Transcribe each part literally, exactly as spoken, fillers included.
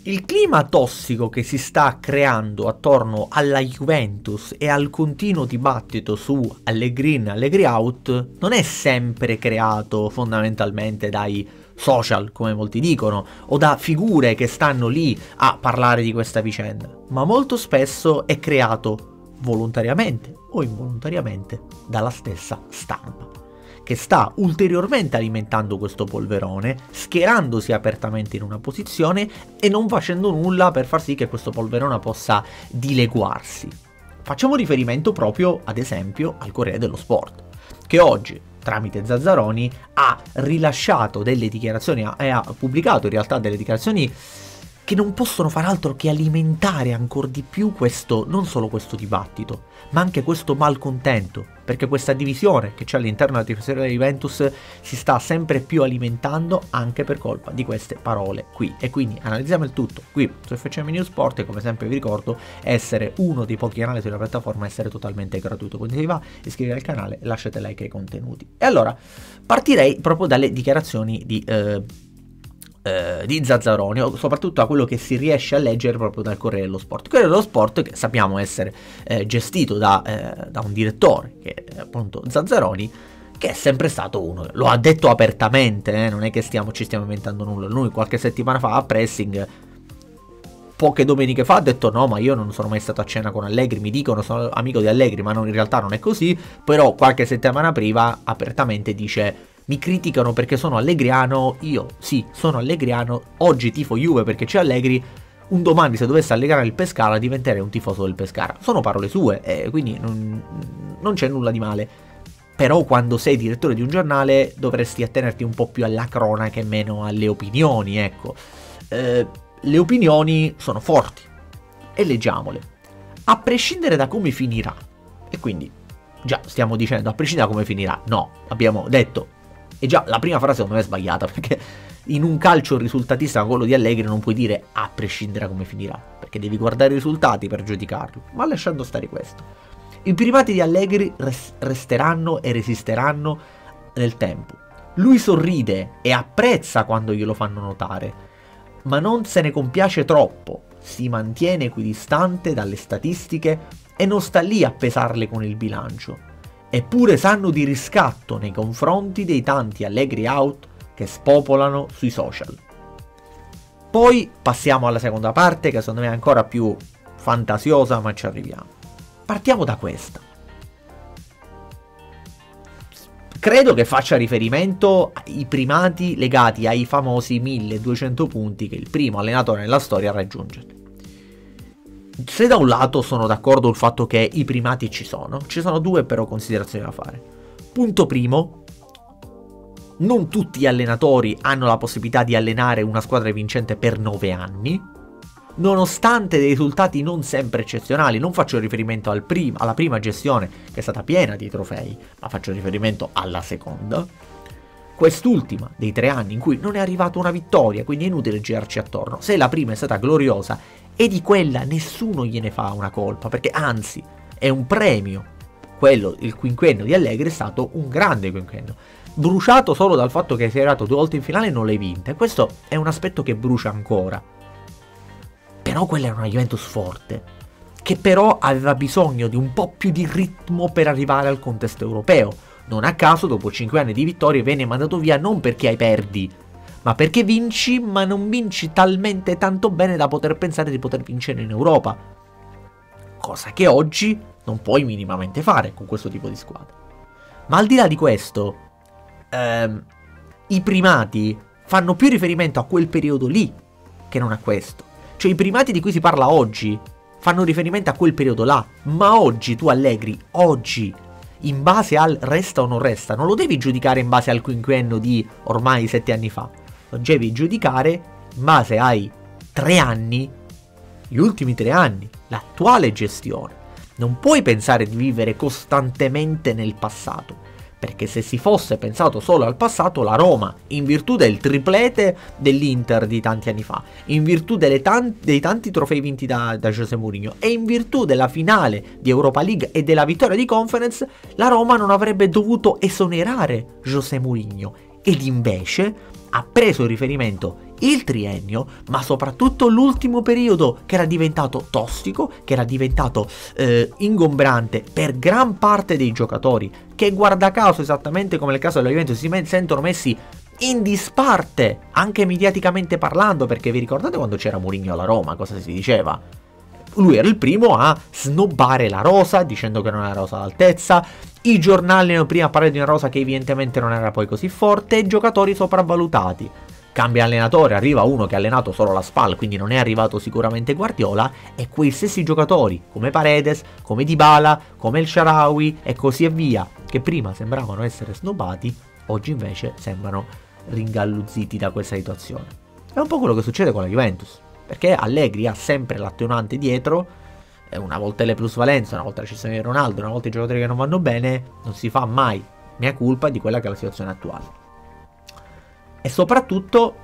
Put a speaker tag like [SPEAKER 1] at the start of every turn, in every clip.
[SPEAKER 1] Il clima tossico che si sta creando attorno alla Juventus e al continuo dibattito su Allegri in, Allegri out non è sempre creato fondamentalmente dai social, come molti dicono, o da figure che stanno lì a parlare di questa vicenda, ma molto spesso è creato volontariamente o involontariamente dalla stessa stampa, che sta ulteriormente alimentando questo polverone, schierandosi apertamente in una posizione e non facendo nulla per far sì che questo polverone possa dileguarsi. Facciamo riferimento proprio, ad esempio, al Corriere dello Sport, che oggi, tramite Zazzaroni, ha rilasciato delle dichiarazioni e ha pubblicato in realtà delle dichiarazioni che non possono far altro che alimentare ancora di più questo, non solo questo dibattito, ma anche questo malcontento, perché questa divisione che c'è all'interno della tifoseria della Juventus si sta sempre più alimentando anche per colpa di queste parole qui. E quindi analizziamo il tutto qui su F C M News Sport, e come sempre vi ricordo, essere uno dei pochi canali sulla piattaforma, essere totalmente gratuito, quindi si va, iscrivetevi al canale e lasciate like ai contenuti. E allora partirei proprio dalle dichiarazioni di eh, Uh, di Zazzaroni, o soprattutto a quello che si riesce a leggere proprio dal Corriere dello Sport. Il Corriere dello Sport, che sappiamo essere eh, gestito da, eh, da un direttore, che è appunto Zazzaroni, che è sempre stato uno, lo ha detto apertamente, eh, non è che stiamo, ci stiamo inventando nulla. Lui qualche settimana fa a Pressing, poche domeniche fa, ha detto no, ma io non sono mai stato a cena con Allegri, mi dicono sono amico di Allegri, ma non, in realtà non è così. Però qualche settimana prima apertamente dice: mi criticano perché sono allegriano, io sì, sono allegriano, oggi tifo Juve perché c'è Allegri, un domani se dovesse allegrare il Pescara diventerei un tifoso del Pescara. Sono parole sue, eh, quindi non, non c'è nulla di male. Però quando sei direttore di un giornale dovresti attenerti un po' più alla cronaca e meno alle opinioni, ecco. Eh, le opinioni sono forti, e leggiamole. A prescindere da come finirà, e quindi già stiamo dicendo a prescindere da come finirà, no, abbiamo detto. E già la prima frase secondo me è sbagliata, perché in un calcio risultatista come quello di Allegri non puoi dire a prescindere da come finirà, perché devi guardare i risultati per giudicarlo. Ma lasciando stare questo, i primati di Allegri res- resteranno e resisteranno nel tempo. Lui sorride e apprezza quando glielo fanno notare, ma non se ne compiace troppo, si mantiene equidistante dalle statistiche e non sta lì a pesarle con il bilancio. Eppure sanno di riscatto nei confronti dei tanti Allegri out che spopolano sui social. Poi passiamo alla seconda parte, che secondo me è ancora più fantasiosa, ma ci arriviamo. Partiamo da questa. Credo che faccia riferimento ai primati legati ai famosi milleduecento punti che il primo allenatore nella storia raggiunge. Se da un lato sono d'accordo sul fatto che i primati ci sono, ci sono due però considerazioni da fare. Punto primo, non tutti gli allenatori hanno la possibilità di allenare una squadra vincente per nove anni, nonostante dei risultati non sempre eccezionali. Non faccio riferimento al prim- alla prima gestione, che è stata piena di trofei, ma faccio riferimento alla seconda. Quest'ultima dei tre anni in cui non è arrivata una vittoria, quindi è inutile girarci attorno. Se la prima è stata gloriosa, e di quella nessuno gliene fa una colpa, perché anzi è un premio. Quello, il quinquennio di Allegri, è stato un grande quinquennio, bruciato solo dal fatto che si è arrivato due volte in finale e non l'hai vinta, e questo è un aspetto che brucia ancora. Però quella era una Juventus forte, che però aveva bisogno di un po' più di ritmo per arrivare al contesto europeo. Non a caso dopo cinque anni di vittorie viene mandato via non perché hai perdi, ma perché vinci, ma non vinci talmente tanto bene da poter pensare di poter vincere in Europa. Cosa che oggi non puoi minimamente fare con questo tipo di squadra. Ma al di là di questo, ehm, i primati fanno più riferimento a quel periodo lì che non a questo. Cioè i primati di cui si parla oggi fanno riferimento a quel periodo là. Ma oggi tu Allegri, oggi, in base al resta o non resta, non lo devi giudicare in base al quinquennio di ormai sette anni fa. Devi giudicare in base ai tre anni, gli ultimi tre anni, l'attuale gestione. Non puoi pensare di vivere costantemente nel passato, perché se si fosse pensato solo al passato, la Roma, in virtù del triplete dell'Inter di tanti anni fa, in virtù delle tan- dei tanti trofei vinti da, da José Mourinho e in virtù della finale di Europa League e della vittoria di Conference, la Roma non avrebbe dovuto esonerare José Mourinho. ed invece ha preso riferimento il triennio, ma soprattutto l'ultimo periodo, che era diventato tossico, che era diventato eh, ingombrante per gran parte dei giocatori, che guarda caso, esattamente come nel caso della Juventus, si sentono messi in disparte, anche mediaticamente parlando, perché vi ricordate quando c'era Mourinho alla Roma, cosa si diceva? Lui era il primo a snobbare la rosa, dicendo che non era rosa all'altezza, i giornali erano prima a parlare di una rosa che evidentemente non era poi così forte, e giocatori sopravvalutati. Cambia allenatore, arriva uno che ha allenato solo la Spal, quindi non è arrivato sicuramente Guardiola, e quei stessi giocatori, come Paredes, come Dybala, come El Shaarawy e così via, che prima sembravano essere snobbati, oggi invece sembrano ringalluzziti da questa situazione. È un po' quello che succede con la Juventus, perché Allegri ha sempre l'attenuante dietro, una volta le plusvalenze, una volta la cessione di Ronaldo, una volta i giocatori che non vanno bene, non si fa mai mea culpa di quella che è la situazione attuale. E soprattutto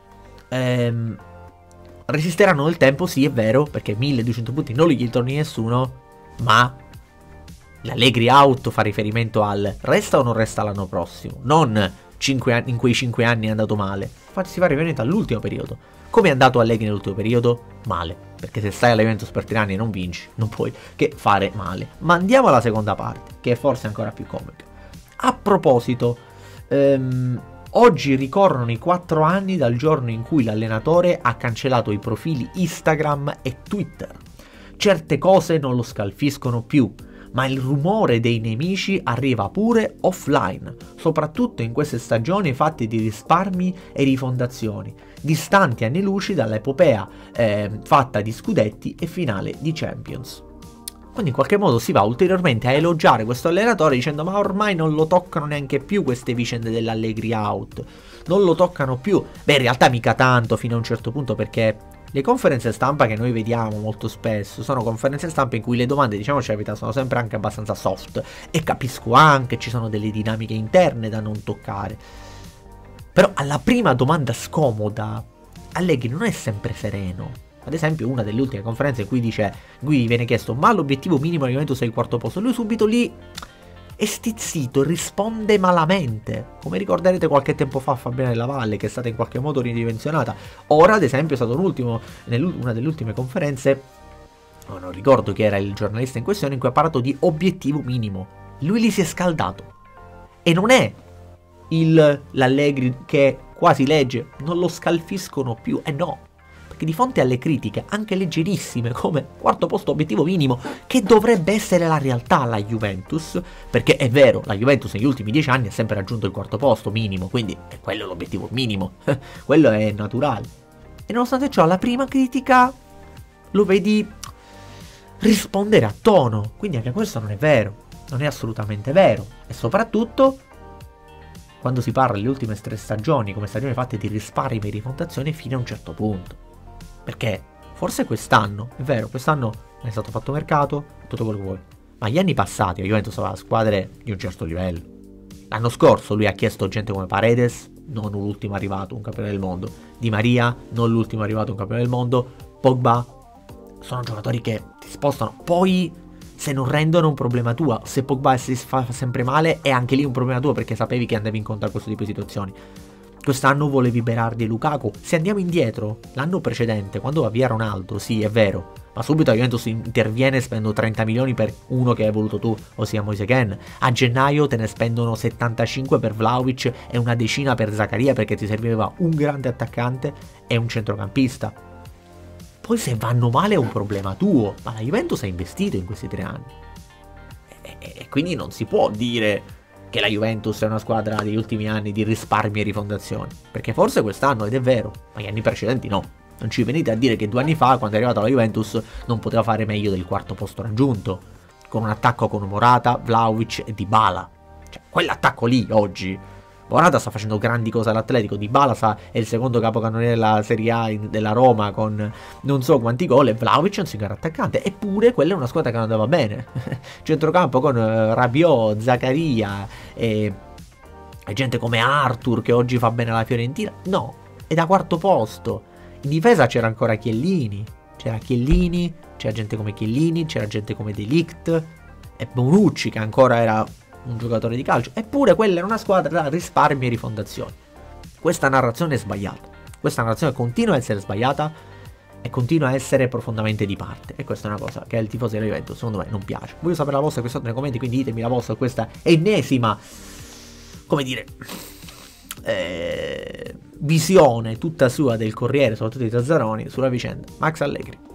[SPEAKER 1] ehm, resisteranno nel tempo, sì è vero, perché milleduecento punti non li torni nessuno, ma l'Allegri out fa riferimento al resta o non resta l'anno prossimo, non cinque anni, in quei cinque anni è andato male, infatti si fa riferimento all'ultimo periodo. Come è andato Allegri nell'ultimo periodo? Male, perché se stai alla Juventus per tre anni e non vinci, non puoi che fare male. Ma andiamo alla seconda parte, che è forse ancora più comica. A proposito, ehm, oggi ricorrono i quattro anni dal giorno in cui l'allenatore ha cancellato i profili Instagram e Twitter. Certe cose non lo scalfiscono più, ma il rumore dei nemici arriva pure offline, soprattutto in queste stagioni fatte di risparmi e rifondazioni, distanti anni luci dall'epopea eh, fatta di scudetti e finale di Champions. Quindi in qualche modo si va ulteriormente a elogiare questo allenatore dicendo ma ormai non lo toccano neanche più queste vicende dell'Allegri out, non lo toccano più. Beh, in realtà mica tanto fino a un certo punto, perché le conferenze stampa che noi vediamo molto spesso sono conferenze stampa in cui le domande, diciamoci la verità, sono sempre anche abbastanza soft, e capisco anche ci sono delle dinamiche interne da non toccare. Però alla prima domanda scomoda Allegri non è sempre sereno. Ad esempio una delle ultime conferenze in cui dice, in cui viene chiesto ma l'obiettivo minimo alla Juventus è il quarto posto, lui subito lì è stizzito, risponde malamente, come ricorderete qualche tempo fa Fabiana Della Valle, che è stata in qualche modo ridimensionata. Ora ad esempio è stato un ultimo, una delle ultime conferenze, non ricordo chi era il giornalista in questione, in cui ha parlato di obiettivo minimo. Lui lì si è scaldato, e non è il l'Allegri che quasi legge, non lo scalfiscono più, e eh no, perché di fronte alle critiche anche leggerissime come quarto posto obiettivo minimo, che dovrebbe essere la realtà alla Juventus, perché è vero, la Juventus negli ultimi dieci anni ha sempre raggiunto il quarto posto minimo, quindi è quello l'obiettivo minimo, quello è naturale. E nonostante ciò la prima critica lo vedi rispondere a tono, quindi anche questo non è vero, non è assolutamente vero. E soprattutto quando si parla delle ultime tre stagioni come stagioni fatte di risparmi e rifondazione fino a un certo punto. Perché forse quest'anno, è vero, quest'anno è stato fatto mercato, tutto quello che vuoi, ma gli anni passati la Juventus aveva squadre di un certo livello. L'anno scorso lui ha chiesto gente come Paredes, non l'ultimo arrivato, un campione del mondo, Di Maria, non l'ultimo arrivato, un campione del mondo, Pogba. Sono giocatori che ti spostano, poi se non rendono un problema tuo, se Pogba si fa sempre male è anche lì un problema tuo, perché sapevi che andavi incontro a questo tipo di situazioni. Quest'anno volevi Berardi e Lukaku. Se andiamo indietro, l'anno precedente, quando va via Ronaldo, sì, è vero, ma subito la Juventus interviene e spendo trenta milioni per uno che hai voluto tu, ossia Moise Kean. A gennaio te ne spendono settantacinque per Vlahovic e una decina per Zakaria, perché ti serviva un grande attaccante e un centrocampista. Poi se vanno male è un problema tuo, ma la Juventus ha investito in questi tre anni. E, e, e quindi non si può dire che la Juventus è una squadra degli ultimi anni di risparmi e rifondazioni, perché forse quest'anno, ed è vero, ma gli anni precedenti no. Non ci venite a dire che due anni fa, quando è arrivato alla Juventus, non poteva fare meglio del quarto posto raggiunto, con un attacco con Morata, Vlahovic e Dybala. Cioè, quell'attacco lì oggi, Morata sta facendo grandi cose all'Atletico, Dybala sa, è il secondo capocannoniere della Serie A in, della Roma con non so quanti gol, e Vlahovic è un signor attaccante. Eppure quella è una squadra che non andava bene. Centrocampo con uh, Rabiot, Zakaria e, e gente come Arthur che oggi fa bene alla Fiorentina. No, è da quarto posto. In difesa c'era ancora Chiellini, c'era Chiellini, c'era gente come Chiellini, c'era gente come De Ligt e Bonucci che ancora era un giocatore di calcio, eppure quella era una squadra da risparmi e rifondazioni. Questa narrazione è sbagliata, questa narrazione continua a essere sbagliata e continua a essere profondamente di parte, e questa è una cosa che al tifoso della Juventus secondo me non piace. Voglio sapere la vostra qui sotto nei commenti, quindi ditemi la vostra, questa ennesima, come dire, eh, visione tutta sua del Corriere, soprattutto di Zazzaroni, sulla vicenda Max Allegri.